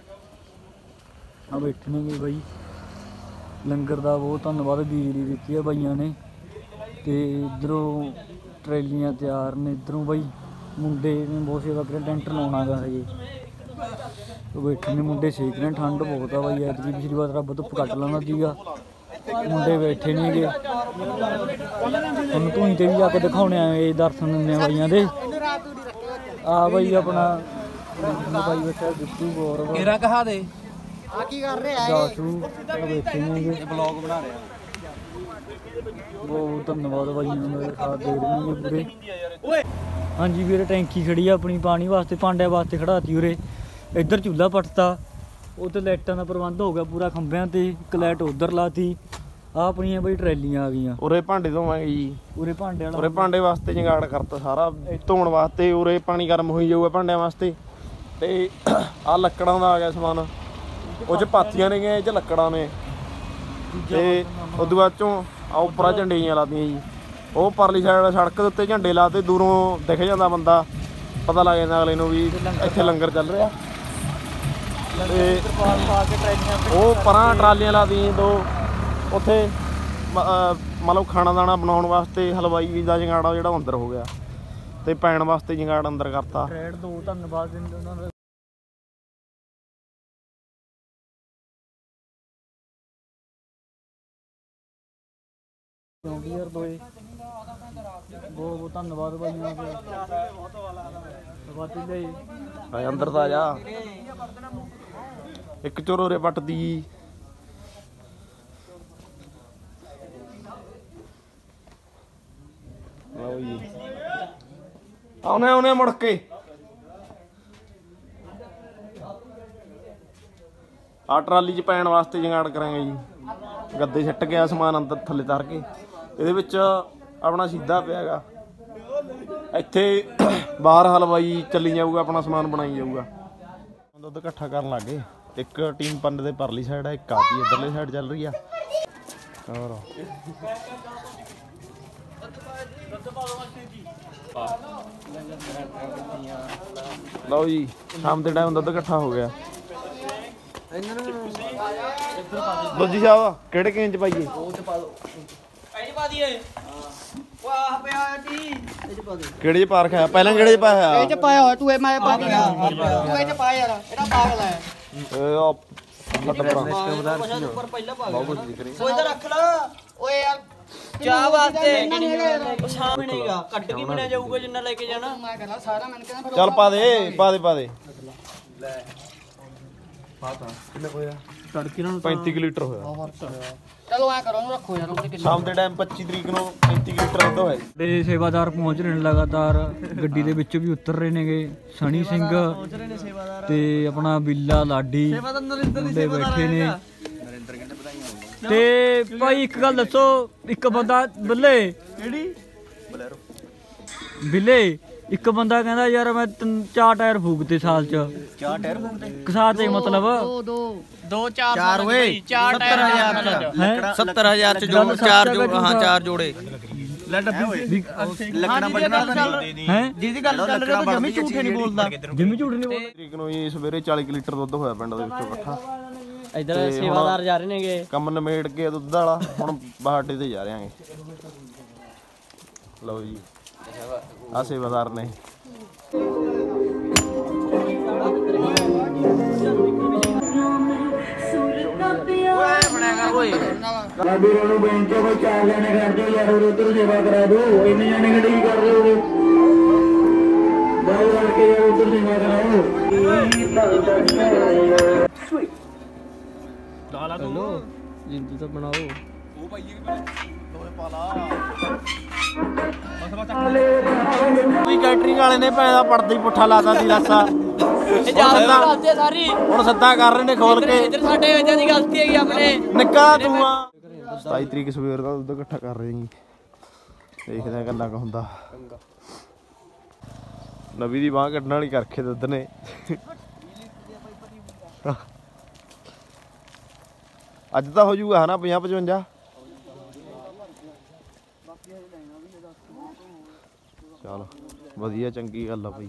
ਆ ਬੈਠੇ ਨੇ ਬਾਈ ਲੰਗਰ ਦਾ ਬਹੁਤ ਧੰਨਵਾਦ ਬਿਜਲੀ ਦਿੱਤੀ ਆ ਬਾਈਆਂ ਨੇ ਤੇ ਇਧਰੋਂ ਟਰੈਲੀਆਂ ਤਿਆਰ ਨੇ ਇਧਰੋਂ ਬਾਈ ਮੁੰਡੇ ਨੇ ਬਹੁਤ ਸੇਵਾ ਕਰੇ ਟੈਂਟ ਲਾਉਣਾ ਗਾ ਹਜੇ ਉਹ ਬੈਠੇ ਨੇ ਮੁੰਡੇ ਸੇਕ ਰਹੇ ਠੰਡ ਬਹੁਤ ਆ ਬਾਈ ਐਤਕੀ ਪਿਛਲੀ ਵਾਰ ਰੱਬ ਧੁੱਪ ਕੱਟ ਲੈਣਾ ਸੀਗਾ ਮੁੰਡੇ ਬੈਠੇ ਨੇਗੇ ਹੁਣ ਧੂਣੀ ਤੇ ਵੀ ਜਾ ਕੇ ਦਿਖਾਉਣੇ ਆਏ ਦਰਸ਼ਨ ਦਿੰਦੇ ਬਾਈਆਂ ਦੇ ਆ ਬਾਈ ਆਪਣਾ ਬਾਈ ਬੈਠਾ ਦਿੱਤੂ ਗੌਰਵ ਮੇਰਾ ਕਹਾ ਦੇ ਆ ਕੀ ਕਰ ਰਿਹਾ ਜਾਸੂ ਬੈਠੇ ਨੇਗੇ ਇਹ ਬਲੌਗ ਬਣਾ ਰਿਹਾ ਬਹੁਤ ਧੰਨਵਾਦ ਬਾਈਆਂ ਦਾ ਮੇਰੇ ਸਾਥ ਦੇ ਰਹੇ ਨੇ ਪੂਰੇ ਹਾਂਜੀ ਵੀਰੇ ਟੈਂਕੀ ਖੜੀ ਆ ਆਪਣੀ ਪਾਣੀ ਵਾਸਤੇ ਭਾਂਡਿਆਂ ਵਾਸਤੇ ਖੜਾਤੀ ਉਰੇ ਇੱਧਰ ਚੁੱਲ੍ਹਾ ਪੱਟਤਾ ਉਹ ਤੇ ਲਾਈਟਾਂ ਦਾ ਪ੍ਰਬੰਧ ਹੋ ਗਿਆ ਪੂਰਾ ਖੰਭਿਆਂ ਤੇ ਇੱਕ ਲਾਈਟ ਉਧਰ ਲਾਤੀ ਆ ਆਪਣੀਆਂ ਬਈ ਟਰੈਲੀਆਂ ਆ ਗਈਆਂ ਉਰੇ ਭਾਂਡੇ ਧੋਵਾਂਗੇ ਜੀ ਉਰੇ ਭਾਂਡੇ ਵਾਲਾ ਉਰੇ ਭਾਂਡੇ ਵਾਸਤੇ ਜੰਗਾੜ ਕਰਤਾ ਸਾਰਾ ਧੋਣ ਵਾਸਤੇ ਉਰੇ ਪਾਣੀ ਗਰਮ ਹੋਈ ਜਾਊਗਾ ਭਾਂਡਿਆਂ ਵਾਸਤੇ ਤੇ ਆ ਲੱਕੜਾਂ ਦਾ ਆ ਗਿਆ ਸਮਾਨ ਉਹ 'ਚ ਪਾਥੀਆਂ ਨੇ ਗਈਆਂ ਇਹ 'ਚ ਲੱਕੜਾਂ ਨੇ ਤੇ ਉਦੋਂ ਬਾਅਦ ਚੋਂ ਆ ਉੱਪਰਾਂ ਝੰਡੀਆਂ ਲਾਤੀਆਂ ਜੀ ਉਹ ਪਰਲੀ ਸਾਈਡ ਸੜਕ ਦੇ ਉੱਤੇ ਝੰਡੇ ਲਾਤੇ ਦੂਰੋਂ ਦਿਖ ਜਾਂਦਾ ਬੰਦਾ ਪਤਾ ਲੱਗ ਜਾਂਦਾ ਅਗਲੇ ਨੂੰ ਵੀ ਇੱਥੇ ਲੰਗਰ ਚੱਲ ਰਿਹਾ ਤੇ ਉਹ ਪਰਾਂ ਟਰਾਲੀਆਂ ਲਾਤੀਆਂ ਦੋ ਉੱਥੇ ਮਤਲਬ ਖਾਣਾ ਦਾਣਾ ਬਣਾਉਣ ਵਾਸਤੇ ਹਲਵਾਈ ਦਾ ਜੰਗਾੜਾ ਜਿਹੜਾ ਅੰਦਰ ਹੋ ਗਿਆ ਤੇ ਪੈਣ ਵਾਸਤੇ ਜੰਗਾੜ ਅੰਦਰ ਕਰਤਾ ਰੇਡ ਦੋ ਧੰਨਵਾਦ ਉਹਨਾਂ ਦਾ ਯਾਰ ਦੋਏ ਬਹੁਤ ਧੰਨਵਾਦ ਬਾਈਆਂ ਦਾ ਵਾਤੀ ਲਈ ਆ ਅੰਦਰ ਤਾਂ ਜਾ ਇੱਕ ਚੋਰੋਰੇ ਪੱਟਦੀ ਲਓ ਜੀ ਆਉਣੇ ਮੁੜ ਕੇ ਆ ਟਰਾਲੀ 'ਚ ਪੈਣ ਵਾਸਤੇ ਜੰਗਾੜ ਕਰਾਂਗੇ ਜੀ ਗੱਦੇ ਛੱਟ ਗਿਆ ਸਮਾਨ ਅੰਦਰ ਥੱਲੇ ਤਰ ਕੇ ਇਹਦੇ ਵਿੱਚ ਆਪਣਾ ਸਿੱਧਾ ਪਿਆਗਾ ਇੱਥੇ ਬਾਹਰ ਹਲਵਾਈ ਚੱਲੀ ਜਾਊਗਾ ਆਪਣਾ ਸਮਾਨ ਬਣਾਈ ਜਾਊਗਾ ਦੁੱਧ ਇਕੱਠਾ ਕਰਨ ਲੱਗੇ ਇੱਕ ਟੀਮ ਪੰਡ ਦੇ ਪਰਲੀ ਸਾਈਡ ਆ ਇੱਕ ਆਦੀ ਇੱਧਰਲੀ ਸਾਈਡ ਚੱਲ ਰਹੀ ਆ ਹੋਰ ਲਓ ਜੀ ਸ਼ਾਮ ਦੇ ਟਾਈਮ ਦੁੱਧ ਇਕੱਠਾ ਹੋ ਗਿਆ ਦੂਜੀ ਸਾਹਿਬ ਕਿਹੜੇ ਕੇਂਜ ਪਾਈਏ ਇਹ ਚ ਪਾ ਦਈਏ ਵਾਹ ਪਿਆ ਜੀ ਇਹ ਚ ਪਾ ਦੇ ਕਿਹੜੇ ਚ ਪਾ ਰੱਖਿਆ ਪਹਿਲਾਂ ਕਿਹੜੇ ਚ ਪਾਇਆ ਇਹ ਚ ਪਾਇਆ ਹੋਇਆ ਤੂੰ ਇਹ ਮੈਂ ਪਾ ਦਿਆ ਤੂੰ ਇਹ ਚ ਪਾ ਯਾਰ ਇਹਦਾ ਪਾਗਲ ਹੈ ਉੱਪਰ ਪਹਿਲਾਂ ਪਾ ਉਹ ਇਧਰ ਰੱਖ ਲਾ ਓਏ ਯਾਰ ਚਾਹ ਵਾਸਤੇ ਉਹ ਸਾਹਮਣੇ ਨਹੀਂਗਾ ਕੱਟ ਕੇ ਬਣਿਆ ਜਾਊਗਾ ਜਿੰਨਾ ਲੈ ਕੇ ਜਾਣਾ ਮੈਂ ਕਹਿੰਦਾ ਸਾਰਾ ਮੈਨੂੰ ਕਹਿੰਦਾ ਚੱਲ ਪਾ ਦੇ ਕਿੰਨੇ ਹੋਇਆ ਤੜਕੇ ਨਾਲ 35 ਲੀਟਰ ਹੋਇਆ ਚਲੋ ਐ ਕਰੋ ਉਹਨੂੰ ਰੱਖੋ ਯਾਰ ਉਹਦੇ ਸ਼ਾਮ ਦੇ ਟਾਈਮ 25 ਤਰੀਕ ਨੂੰ 35 ਲੀਟਰ ਦੁੱਧ ਹੋਇਆ ਤੇ ਸੇਵਾਦਾਰ ਪਹੁੰਚ ਰਹੇ ਨੇ ਲਗਾਤਾਰ ਗੱਡੀ ਦੇ ਵਿੱਚੋਂ ਵੀ ਉਤਰ ਰਹੇ ਨੇਗੇ ਸਣੀ ਸਿੰਘ ਪਹੁੰਚ ਰਹੇ ਨੇ ਸੇਵਾਦਾਰ ਤੇ ਆਪਣਾ ਬਿੱਲਾ ਲਾਡੀ ਸੇਵਾਦਾਰ ਨਰਿੰਦਰ ਦੀ ਮੁੰਡੇ ਸੇਵਾਦਾਰ ਬੈਠੇ ਨੇ ਆਏਗਾ। ਤੇ ਭਾਈ ਇੱਕ ਗੱਲ ਦੱਸੋ ਇੱਕ ਬੰਦਾ ਬੱਲੇ ਕਿਹੜੀ ਬਿੱਲੇ ਇੱਕ ਬੰਦਾ ਕਹਿੰਦਾ ਯਾਰ ਮੈਂ 4 ਟਾਇਰ ਫੂਕਤੇ ਸਾਲ ਚ 4 ਟਾਇਰ ਫੋਨ ਕਸਾਤੇ ਮਤਲਬ ਦੋ ਚਾਰ ਚਾਰ ਓਏ 70000 ਚ ਹੈ 70000 ਚ ਜੋ ਚਾਰ ਜੋ ਹਾਂ ਚਾਰ ਜੋੜੇ ਲੱਕੜਾਂ ਵੱਢਣਾ ਹੈ ਜਿਹਦੀ ਗੱਲ ਚੱਲ ਰਹੀ ਤਾਂ ਜਮੀ ਝੂਠੇ ਨਹੀਂ ਬੋਲਦਾ ਜਿੰਮੀ ਝੂਠ ਨਹੀਂ ਬੋਲ ਤਰੀਕ ਨੂੰ ਜੀ ਸਵੇਰੇ 40 ਲੀਟਰ ਦੁੱਧ ਹੋਇਆ ਪਿੰਡ ਦੇ ਵਿੱਚੋਂ ਇਕੱਠਾ ਇਧਰ ਸੇਵਾਦਾਰ ਜਾ ਰਹੇ ਨੇਗੇ ਕੰਮ ਨਿਮੇੜ ਕੇ ਦੁੱਧ ਵਾਲਾ ਹੁਣ ਬਾਹਟੇ ਤੇ ਜਾ ਰਹੇ ਆਂਗੇ ਲਓ ਜੀ ਆ ਸੇਵਾਦਾਰ ਨੇ ਵੀਰਾਂ ਨੂੰ ਬੇਨਤੀ ਕੋਈ 4 ਜਣੇ ਕਰ ਦਿਓ ਯਾਰ ਉਧਰ ਸੇਵਾ ਕਰਾ ਦਿਓ ਇੰਨੇ ਜਣੇ ਗੱਡੀ ਕਰ ਰਹੇ ਹੋਗੇ ਬਾਈ ਵੜ ਕੇ ਯਾਰ ਉਧਰ ਸੇਵਾ ਕਰਾਓ ਹੈਲੋ ਜਿੰਦੂ ਤਾਂ ਬਣਾਓ ਕੋਈ ਕੈਟਰਿੰਗ ਵਾਲੇ ਨੇ ਪੈਦਾ ਪੜਦਾ ਹੀ ਪੁੱਠਾ ਲਾਦਾ ਸੀ ਰਸਾ ਇਹ ਜਿਆਦਾ ਗਲਤੀ ਹੈ ਸਾਰੀ ਹੁਣ ਸੱਦਾ ਕਰ ਰਹੇ ਨੇ ਖੋਲ ਕੇ ਇਧਰ ਸਾਡੇ ਵਜਾਂ ਦੀ ਗਲਤੀ ਹੈਗੀ ਆਪਣੇ ਨਿੱਕਾ ਤੂੰ ਆ 27 ਤਰੀਕ ਸਵੇਰ ਦਾ ਦੁੱਧ ਇਕੱਠਾ ਕਰ ਰਹੇ ਜੀ ਦੇਖਦੇ ਆ ਕਿੰਨਾ ਕੁ ਹੁੰਦਾ ਨਵੀਂ ਦੀ ਬਾਂਹ ਕੱਢਣ ਵਾਲੀ ਕਰਖੇ ਦੁੱਧ ਨੇ ਅੱਜ ਤਾਂ ਹੋ ਜੂਗਾ ਹਨਾ 50 55 ਚਲ ਵਧੀਆ ਚੰਗੀ ਗੱਲ ਆ ਬਈ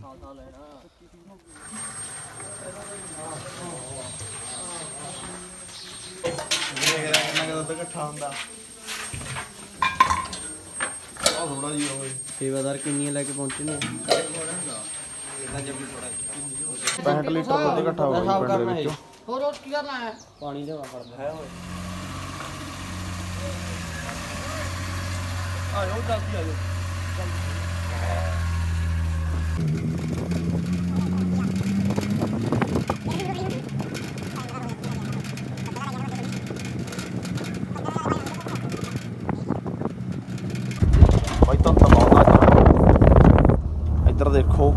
ਕਿੰਨਾ ਦੁੱਧ ਇਕੱਠਾ ਹੁੰਦਾ ਆ ਥੋੜਾ ਜਿਹਾ ਹੋਵੇ ਸੇਵਾਦਾਰ ਕਿੰਨੀਆਂ ਲੈ ਕੇ ਪਹੁੰਚੇ ਨੇ 65 ਲੀਟਰ ਦੁੱਧ ਇਕੱਠਾ ਹੋ ਗਿਆ ਪਿੰਡ ਦੇ ਵਿੱਚੋਂ ਹੋਰ ਕੀ ਕਰਨਾ ਹੈ ਪਾਣੀ ਲਿਆਵਾ ਪੜਦਾ ਹੈ ਆਇਓ ਜਲਦੀ ਆਇਓ ਭਾਈ ਤਾਂ ਬਹੁਤ ਆ ਇੱਧਰ ਦੇਖੋ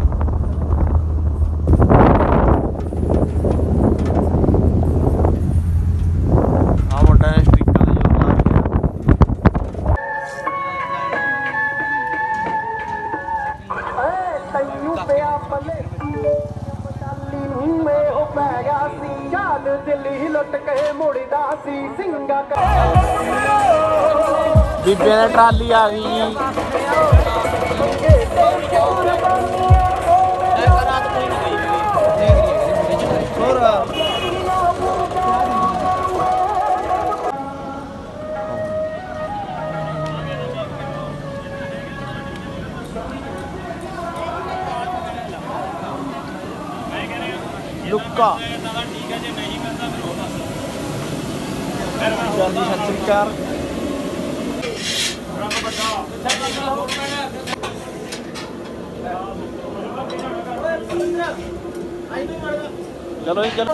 ਆ ਮੁੰਡਾ ਸਟ੍ਰਿਕਾਂ ਦੇ ਜੋਰ ਲਾ ਕੇ ਤੈਨੂੰ ਪਿਆ ਪੱਲੇ ਚਾਲੀ ਨੂੰ ਮੇ ਉਹ ਪੈ ਗਿਆ ਸੀ ਯਾਦ ਦਿੱਲੀ ਲੁੱਟ ਕੇ ਮੁੜਦਾ ਸੀ ਸਿੰਘਾ ਬੀਬੇ ਦੀ ਟਰਾਲੀ ਆ ਗਈ ਜੀ ਲੁੱਕਾ ਜਾਂਦੀ ਸਤਿ ਸ੍ਰੀ ਅਕਾਲ ਚਲੋ ਜੀ ਚਲੋ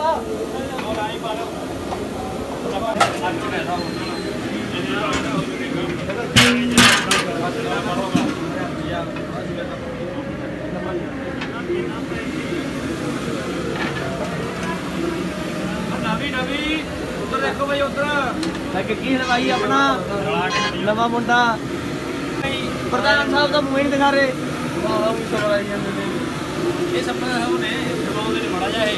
ਨਵੀਂ ਉਧਰ ਦੇਖੋ ਭਾਈ ਉਧਰ ਮੈਂ ਕੀ ਹਲਵਾਈ ਆਪਣਾ ਨਵਾਂ ਮੁੰਡਾ ਪ੍ਰਧਾਨ ਸਾਹਿਬ ਦਾ ਮੂੰਹ ਹੀ ਦਿਖਾ ਰਹੇ ਵਾਹ ਵੀ ਸਭ ਆਈ ਜਾਂਦੇ ਨੇ ਇਹ ਸਭ ਦਾ ਹੋ ਨੇ ਦਬਾਉਂਦੇ ਨੇ ਮੜਾ ਜਾਏ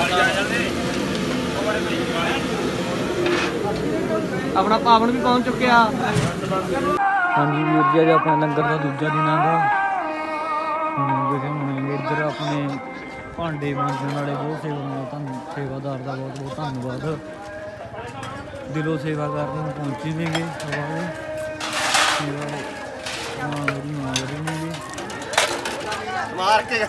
ਆਪਣਾ ਪਾਵਨ ਵੀ ਪਹੁੰਚ ਚੁੱਕਿਆ ਹਾਂਜੀ ਵੀਰ ਜੀ ਅੱਜ ਆਪਣਾ ਲੰਗਰ ਦਾ ਦੂਜਾ ਦਿਨ ਆਗਾ ਹੁਣ ਇੱਧਰ ਆਪਣੇ ਭਾਂਡੇ ਮਾਂਜਣ ਵਾਲੇ ਬਹੁਤ ਸੇਵਾਦਾਰ ਦਾ ਬਹੁਤ ਬਹੁਤ ਧੰਨਵਾਦ ਦਿਲੋਂ ਸੇਵਾ ਕਰਨ ਨੂੰ ਪਹੁੰਚੇ ਨੇਗੇ ਮਾਰ ਕੇ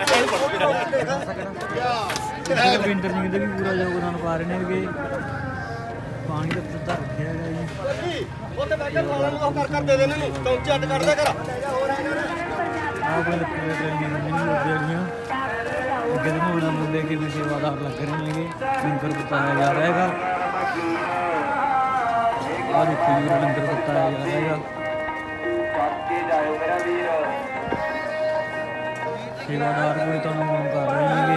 ਵਿੰਟਰ ਸਿੰਘ ਦੇ ਵੀ ਪੂਰਾ ਯੋਗਦਾਨ ਪਾ ਰਹੇ ਨੇਗੇ ਪਾਣੀ ਦਾ ਦਿੱਤਾ ਰੱਖਿਆ ਹੈਗਾ ਜੀ ਉੱਥੇ ਬੈਠੇ ਫੋਨ ਨੂੰ ਕਰ ਦੇ ਦੇ ਇਹਨੂੰ ਕੌਂਚੀ ਅੱਡ ਕੱਢ ਦੇ ਕਰ ਆਪਣੇ ਲੱਕੜੇ ਟ੍ਰੇਨਾਂ ਨਹੀਂ ਲੱਗੀਆਂ ਅੱਗੇ ਦਿਖਾਉਣਾ ਮੁੰਡੇ ਕਿਵੇਂ ਸੇਵਾਦਾਰ ਲੱਗ ਰਹੇ ਨੇਗੇ ਲੰਗਰ ਪਕਾਇਆ ਜਾ ਰਿਹਾ ਹੈਗਾ। ਆਹ ਦੇਖੋ ਜੀ ਲੰਗਰ ਪਕਾਇਆ ਜਾ ਰਿਹਾ ਹੈਗਾ। ਸੇਵਾਦਾਰ ਕੋਈ ਤੁਹਾਨੂੰ ਕੰਮ ਕਰ ਰਹੇ ਨੇਗੇ।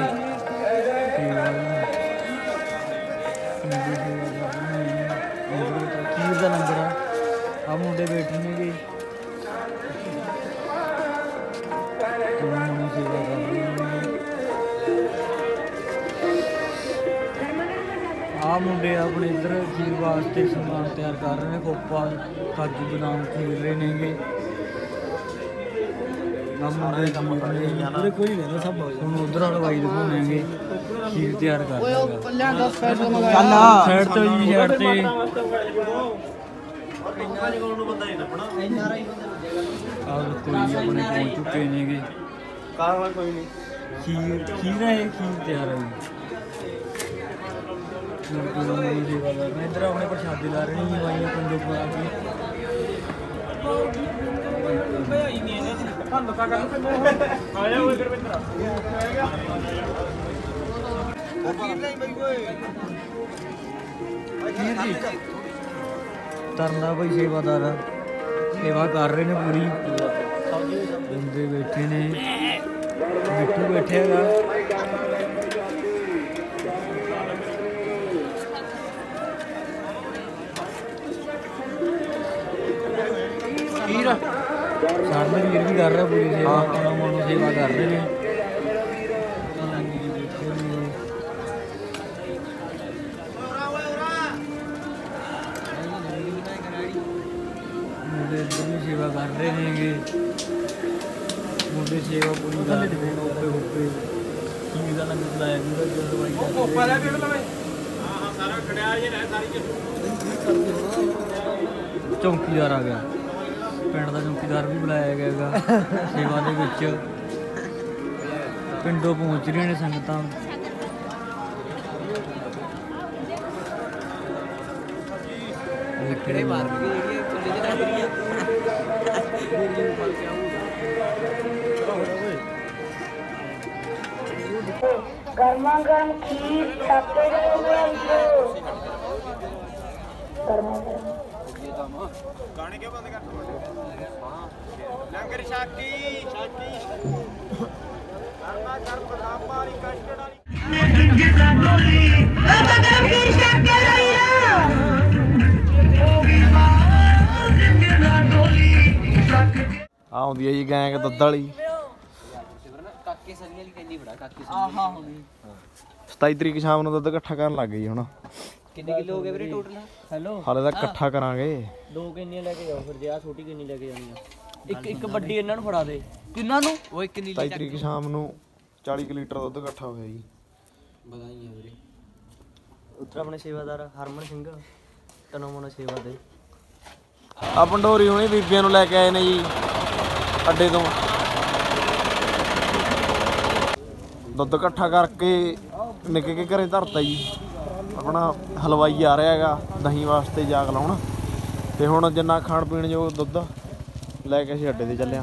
ਖੀਰ ਦਾ ਲੰਗਰ ਆ ਮੁੰਡੇ ਬੈਠੇ ਨੇਗੇ। ਸੇਵਾ ਕਰ ਰਹੇ ਨੇ। ਆਹ ਮੁੰਡੇ ਆਪਣੇ ਇੱਧਰ ਖੀਰ ਵਾਸਤੇ ਸਮਾਨ ਤਿਆਰ ਕਰ ਰਹੇ ਨੇ। ਖੋਪਾ ਕਾਜੂ ਬਦਾਮ ਖੀਰ ਰਹੇ ਨੇਗੇ। ਕੋਈ ਨਹੀਂ ਸਭ ਹੁਣ ਉਧਰ ਹਲਵਾਈ ਦਿਖਾਉਣਗੇ ਖੀਰ ਤਿਆਰ ਕਰ ਰਹੇ ਸਾਈਡ ਤੋਂ ਜੀ ਸਾਈਡ ਤੇ ਕੋਈ ਆਪਣੇ ਪਹੁੰਚ ਚੁੱਕੇ ਨੇਗੇ। ਕੋਈ ਨਹੀਂ ਖੀਰ ਹੈ ਖੀਰ ਤਿਆਰ ਹੈ ਜੀ। ਇੱਧਰ ਆਪਣੇ ਪ੍ਰਸ਼ਾਦੇ ਲਾ ਰਹੇ ਨੇ ਜੀ ਬਾਈਆਂ ਪਿੰਡੋਂ ਪਾ ਕੇ। ਤਰਨਾ ਭਾਈ ਸੇਵਾਦਾਰ ਸੇਵਾ ਕਰ ਰਹੇ ਨੇ ਪੂਰੀ। ਬੰਦੇ ਬੈਠੇ ਨੇ ਮਿੱਠੂ ਬੈਠੇ ਹੈਗਾ। ਸਾਡੇ ਵੀਰ ਵੀ ਕਰ ਰਿਹਾ ਪੂਰੀ ਸੇਵਾ। ਮਨੋਂ ਸੇਵਾ ਕਰ ਰਹੇ ਨੇ। ਮੁੰਡੇ ਇੱਧਰ ਵੀ ਸੇਵਾ ਕਰ ਰਹੇ ਨੇਗੇ। ਮੁੰਡੇ ਸੇਵਾ ਪੂਰੀ ਕਰ ਰਹੇ ਨੇ। ਹੋਪੇ ਹੋਪੇ ਖੀਰ ਦਾ ਲੰਗਰ ਲਾਇਆ ਵੀ ਦਵਾਈ ਚੌਂਕੀਦਾਰ ਆ ਗਿਆ। ਪਿੰਡ ਦਾ ਚੌਂਕੀਦਾਰ ਵੀ ਬੁਲਾਇਆ ਗਿਆ ਹੈਗਾ ਸੇਵਾ ਦੇ ਵਿੱਚ। ਪਿੰਡੋਂ ਪਹੁੰਚ ਰਹੀਆਂ ਨੇ ਸੰਗਤਾਂ। ਲੱਕੜੇ ਮਾਰ गर्मा गर्म खीर छापे गाने क्यों बंद कर लंगर शाकी शाकी गर्मा गर्म बदाम वाली कस्टर्ड ਆਉਂਦੀ ਹੈ ਜੀ ਗੈਂਗ ਦੁੱਧ ਵਾਲੀ। ਕਾਕੇ ਸਰੀ ਵਾਲੀ ਕਹਿੰਦੀ ਬੜਾ ਕਾਕੇ ਆਹਾ ਹੋਣੀ 27 ਤਰੀਕ ਸ਼ਾਮ ਨੂੰ ਦੁੱਧ ਇਕੱਠਾ ਕਰਨ ਲੱਗ ਗਈ ਹੁਣ। ਕਿੰਨੇ ਕਿਲੋ ਹੋ ਗਏ ਵੀਰੇ ਟੋਟਲ? ਹੈਲੋ ਹਾਲੇ ਤਾਂ ਇਕੱਠਾ ਕਰਾਂਗੇ। 2 ਕਿੰਨੀਆਂ ਲੈ ਕੇ ਜਾਓ ਫਿਰ ਜੇ ਆ ਛੋਟੀ ਕਿੰਨੀ ਲੈ ਕੇ ਜਾਣੀ ਆ। ਇੱਕ ਵੱਡੀ ਇਹਨਾਂ ਨੂੰ ਫੜਾ ਦੇ। ਕਿੰਨਾਂ ਨੂੰ? ਉਹ ਇੱਕ ਨੀਲੀ 27 ਤਰੀਕ ਸ਼ਾਮ ਨੂੰ 40 ਲੀਟਰ ਦੁੱਧ ਇਕੱਠਾ ਹੋਇਆ ਜੀ। ਵਧਾਈਆਂ ਵੀਰੇ। ਉੱਤਰ ਆਪਣੇ ਸੇਵਾਦਾਰ ਹਰਮਨ ਸਿੰਘ ਤਨੋਂ ਮਨੋਂ ਸੇਵਾ ਦੇ। ਆ ਪੰਡੋਰੀ ਹੁਣੀ ਬੀਬੀਆਂ ਨੂੰ ਲੈ ਕੇ ਆਏ ਨੇ ਜੀ ਅੱਡੇ ਤੋਂ। ਦੁੱਧ ਇਕੱਠਾ ਕਰਕੇ ਨਿੱਕੇ ਕੇ ਘਰੇ ਧਰਤਾ ਜੀ। ਆਪਣਾ ਹਲਵਾਈ ਆ ਰਿਹਾ ਹੈਗਾ ਦਹੀਂ ਵਾਸਤੇ ਜਾਗ ਲਾਉਣ। ਤੇ ਹੁਣ ਜਿੰਨਾ ਖਾਣ ਪੀਣ ਜੋ ਦੁੱਧ ਲੈ ਕੇ ਅਸੀਂ ਅੱਡੇ ਤੇ ਚੱਲੇ ਆ।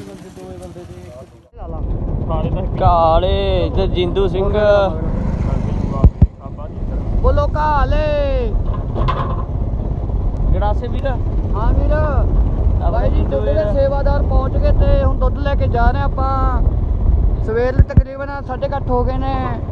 ਕਾਲੇ ਤੇ ਜਿੰਦੂ ਸਿੰਘ ਬੋਲੋ ਕਾਲੇ ਗੜਾਸੇ ਵੀਰ। ਹਾਂ ਵੀਰ ਭਾਈ ਜੀ ਦੁੱਧ ਦੇ ਸੇਵਾਦਾਰ ਪਹੁੰਚ ਗਏ ਤੇ ਹੁਣ ਦੁੱਧ ਲੈ ਕੇ ਜਾ ਰਹੇ ਆਪਾਂ। ਸਵੇਰ ਦੇ ਤਕਰੀਬਨ 8:30 ਹੋ ਗਏ ਨੇ।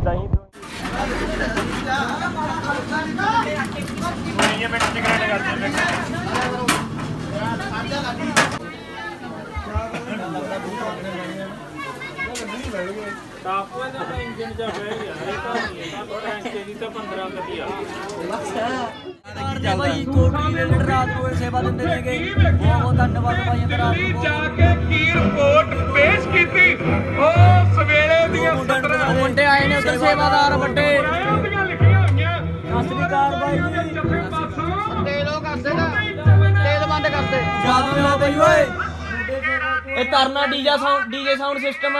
ਭਾਈ ਕੋਟਲੀ ਦੇ ਲੀਡਰ ਰਾਤ ਨੂੰ ਸੇਵਾ ਦਿੰਦੇ ਨੇਗੇ। ਬਹੁਤ ਬਹੁਤ ਧੰਨਵਾਦ ਭਾਈਆਂ ਦਾ। ਰਾਤ ਨੂੰ ਜਾ ਕੇ ਕੀ ਰਿਪੋਰਟ ਪੇਸ਼ ਕੀਤੀ। ਉਹ ਸਵੇਰੇ ਦੀਆਂ ਮੁੰਡੇ ਆਏ ਨੇ ਉੱਧਰ ਸੇਵਾਦਾਰ ਵੱਡੇ। ਸਤਿ ਸ੍ਰੀ ਅਕਾਲ ਬਾਈ ਜੀ। ਤੇਲ ਉਹ ਕਰਦੇ ਨਾ ਤੇਲ ਬੰਦ ਕਰਦੇ। ਯਾਦ ਨਾ ਬਈ ਓਏ। ਇਹ ਤਰਨਾ ਡੀਜੇ ਸਾਊਂਡ ਸਿਸਟਮ।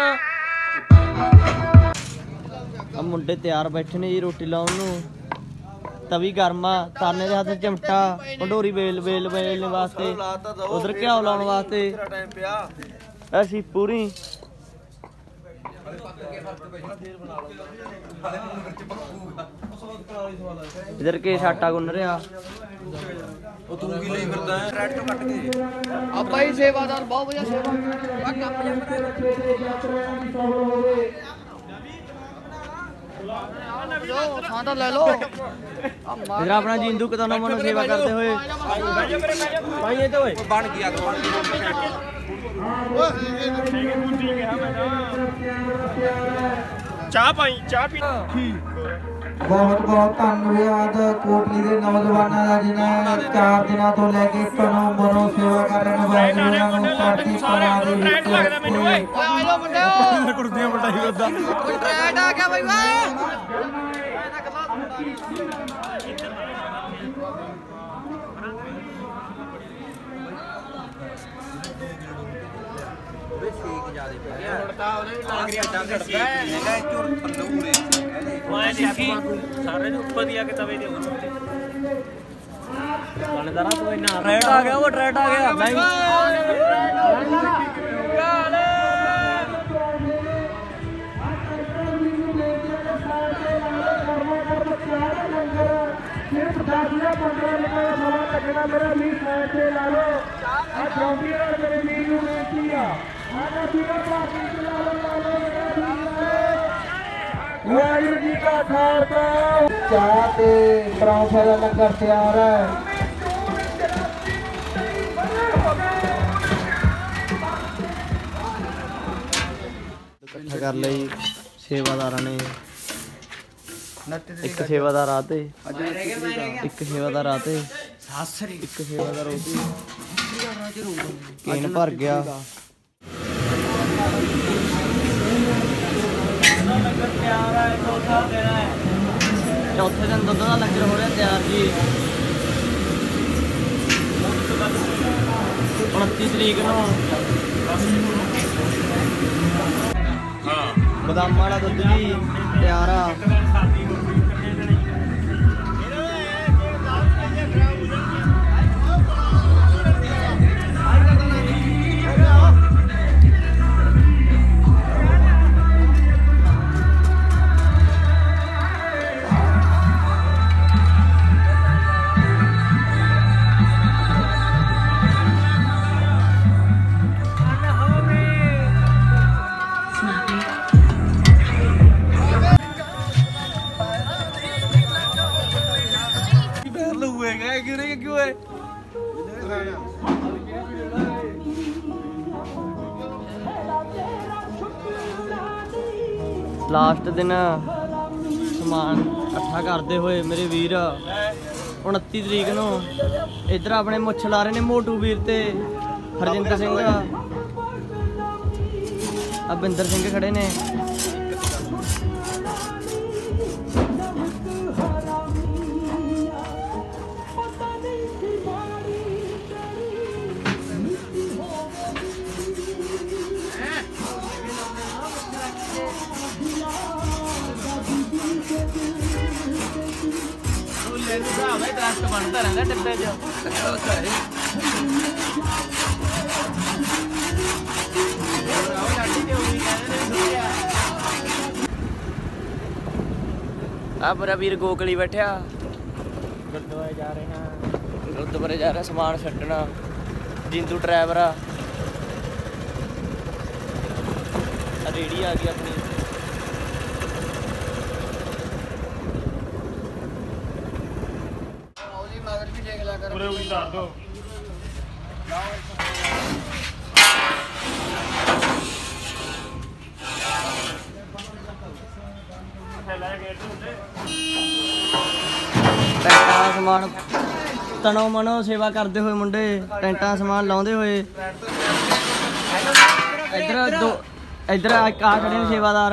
ਆ ਮੁੰਡੇ ਤਿਆਰ ਬੈਠੇ ਨੇ ਜੀ ਰੋਟੀ ਲਾਉਣ ਨੂੰ। ਤਵੀ ਗਰਮਾ ਤਰਨੇ ਦੇ ਹੱਥ ਚਮਟਾ ਭੰਡੋਰੀ ਵੇਲਣੇ ਵਾਸਤੇ। ਉਧਰ ਘਿਓ ਲਾਉਣ ਵਾਸਤੇ ਅਸੀਂ ਪੂਰੀ इधर के छाटा गुन रहा ਉਹ ਤੂੰ ਕੀ ਲਈ ਫਿਰਦਾ ਹੈ ਰੈਡ ਤੋਂ ਕੱਟ ਕੇ ਆਪਾਂ ਹੀ ਸੇਵਾਦਾਰ ਬਹੁਤ ਵਧੀਆ ਸੇਵਾ ਥਾਂ ਤਾਂ ਲੈ ਲਓ इधर अपना जिंदू कतनो मनो सेवा करते हुए भाई ये तो ਬਣ ਗਿਆ ਚਾਹ ਪਾਈ ਚਾਹ ਪੀ ਬਹੁਤ ਬਹੁਤ ਧੰਨਵਾਦ ਕੋਟਲੀ ਦੇ ਨੌਜਵਾਨਾਂ ਦਾ ਜਿਨ੍ਹਾਂ 4 ਦਿਨਾਂ ਤੋਂ ਲੈ ਕੇ ਤਨੋ ਮਨੋ ਸੇਵਾ ਕਰ ਰਹੇ ਨੇ ਉਹਨਾਂ ਨੂੰ ਸਾਡੀ ਕਲਾ ਦੇ ਵਿੱਚ ਆਜੋ ਮੁੰਡਿਓ ਕੁਰਦੀਆਂ ਵਟਾਈ ਕਰਦਾ ਕੋਈ ਟ੍ਰੈਡ ਆ ਗਿਆ ਬਾਈ ਵਾ ਸ਼ੇਕ ਜਿਆਦੇ ਪੈ ਗਿਆ ਹੁਣ ਤਾਂ ਉਹਨੇ ਵੀ ਲੱਗ ਰਿਹਾ ਡੰਗ ਛੜਦਾ ਹੈਗਾ ਝੁਰ ਥੱਲੋਂ ਉਰੇ ਮੈਂ ਦੇਖੀ ਸਾਰੇ ਨੂੰ ਉੱਪਰ ਦੀ ਆ ਕੇ ਤਵੇ ਦੇ थानेदारा तो इना ट्रेड आ गया वो ट्रेड आ गया नहीं सिर्फ 10 या 15 मिनट का समा लगना मेरा मीट साइड से ला लो आ चौकी और मेरे मीट ਨੂੰ ਬੇਨਤੀ ਆ ਆਗਾ ਸੀਗਾ ਪਾਰਟੀ ਚਲਾ ਲਓ ਵਾਹਿਗੁਰੂ ਜੀ ਕਾ ਖਾਲਸਾ ਚਾਹ ਤੇ ਪਰੌਂਠੇ ਦਾ ਲੰਗਰ ਤਿਆਰ ਹੈ इकट्ठा कर ली सेवादार ने एक सेवादार आते एक सेवादार आते एक सेवादार होती केन भर गया चौथे दिन दुध का लंगर हो रहा तैयार जी 29 तरीक ਨੂੰ ਬਦਾਮਾਂ ਵਾਲਾ ਦੁੱਧ ਵੀ ਤਿਆਰ ਆ लास्ट दिन समान इकट्ठा करते हुए मेरे वीर 29 तरीक ਨੂੰ इधर अपने मुछ ला रहे ने मोटू वीर ते हरजिंदर सिंह अबिंदर सिंह खड़े ने बनता रहता डिब्बे मेरा वीर गोकली बैठा गुरुद्वारे जा रहे हैं गुरुद्वारे जा रहे समान छड्डना जिंदू ड्राइवर आ रेडी आ गई अपनी पूरे उड़ी डाल दो ਟੈਂਟਾਂ ਦਾ ਸਮਾਨ ਤਣੋ ਮਨੋ ਸੇਵਾ ਕਰਦੇ ਹੋਏ ਮੁੰਡੇ ਟੈਂਟਾਂ ਸਮਾਨ ਲਾਉਂਦੇ ਹੋਏ ਇੱਧਰ ਆ ਖੜੇ ਨੇ ਸੇਵਾਦਾਰ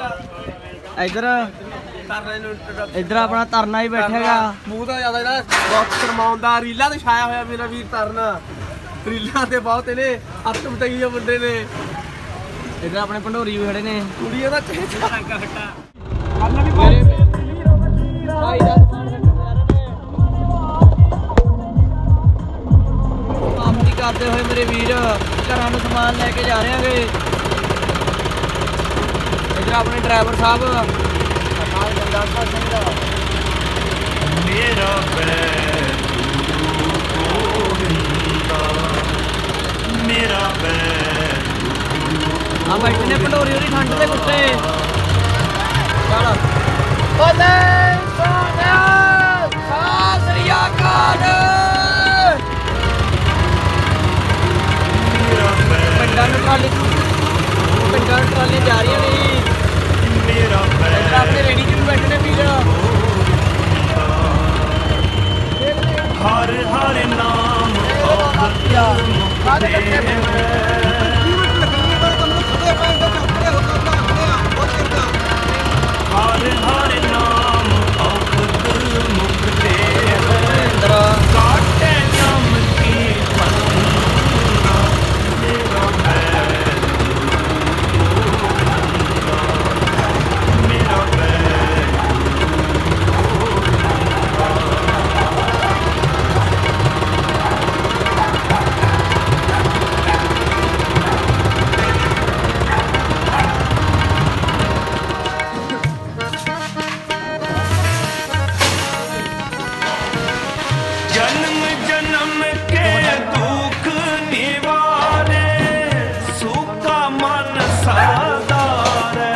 ਇੱਧਰ ਆਪਣਾ ਤਰਨਾ ਹੀ ਬੈਠੇਗਾ ਮੂੰਹ ਤਾਂ ਜ਼ਿਆਦਾ ਇਹਦਾ ਬਹੁਤ ਸ਼ਰਮਾਉਂਦਾ ਰੀਲਾਂ ਤੇ ਛਾਇਆ ਹੋਇਆ ਮੇਰਾ ਵੀਰ ਤਰਨਾ ਰੀਲਾਂ ਤੇ ਬਹੁਤ ਇਹਨੇ ਹੱਥ ਮਟਾਈਏ ਮੁੰਡੇ ਨੇ ਇੱਧਰ ਆਪਣੇ ਭੰਡੋਰੀ ਵੀ ਖੜੇ ਨੇ ਕੁੜੀ ਇਹਦਾ ਚਿਹਰਾ ਰੰਗਾ ਹੱਟਾ ਭਾਈ ਦਾ ਸਮਾਨ ਵਾਪਸੀ ਕਰਦੇ ਹੋਏ ਮੇਰੇ ਵੀਰ ਘਰਾਂ ਨੂੰ ਸਮਾਨ ਲੈ ਕੇ ਜਾ ਰਹੇ ਆਂਗੇ ਇੱਧਰ ਆਪਣੇ ਡਰਾਈਵਰ ਸਾਹਿਬ ਮੇਰਾ ਵੈਗੁਰੂ ਗੋਬਿੰਦਾ ਮੇਰਾ ਵੈਗੁਰੂ ਆ ਬੈਠੇ ਨੇ ਭੰਡੋਰੀ ਉਹਦੀ ਠੰਡ ਦੇ ਕੁੱਤੇ ਚੱਲ ਬੋਲੇ ਸੋਨਿਆ ਸਤਿ ਸ੍ਰੀ ਅਕਾਲ ਪਿੰਡਾਂ ਨੂੰ ਟਰਾਲੀ ਜਾ ਰਹੀਆਂ ਨੇ ਮੇਰਾ ਇੱਧਰ ਆਪਣੇ ਰੇੜੀ 'ਚ ਵੀ ਬੈਠੇ ਨੇ ਵੀਰ ਹਰ ਹਰ ਨਾਮ ਹਰ ਹਰ ਨਾਮ ਔਖਦ ਮੁਖ ਦੇਵ ਕਾਟੇ ਜਮ ਕੀ ਫੰਦਾ ਮੇਰਾ ਮੇਰਾ जन्म जन्म के दुख निवारे सूखा मन सादारे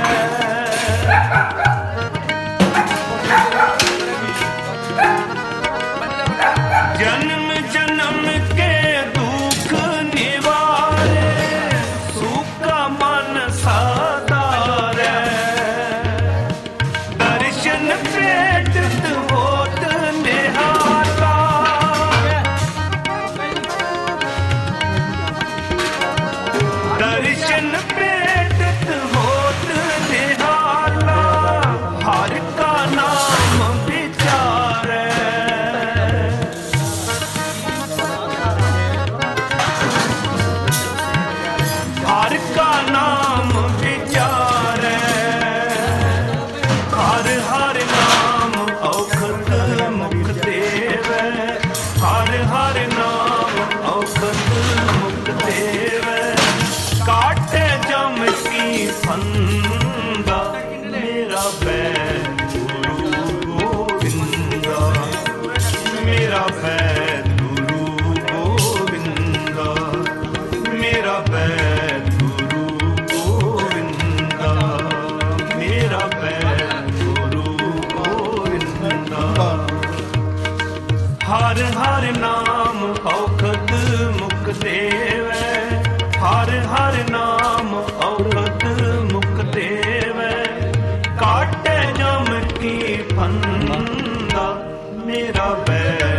जन्म जन्म के दुख निवारे सूखा मन सादारे दर्शन पेट होत निहारा दर्शन पेट होत निहारा हर का नाम विचारे हर का नाम विचारे हर हर नाम औखद मुख देवे हर हर नाम औखद मुख देवे काटे जम की फंदा मेरा वैगुरु गोविंदा मेरा वैगुरु गोविंदा मेरा वैगुरु गोविंदा मेरा वैगुरु गोविंदा हर हर नाम औखद मुख देवे हर हर नाम औखद मुख देवे काटे जम की फंदा मेरा वैगुरु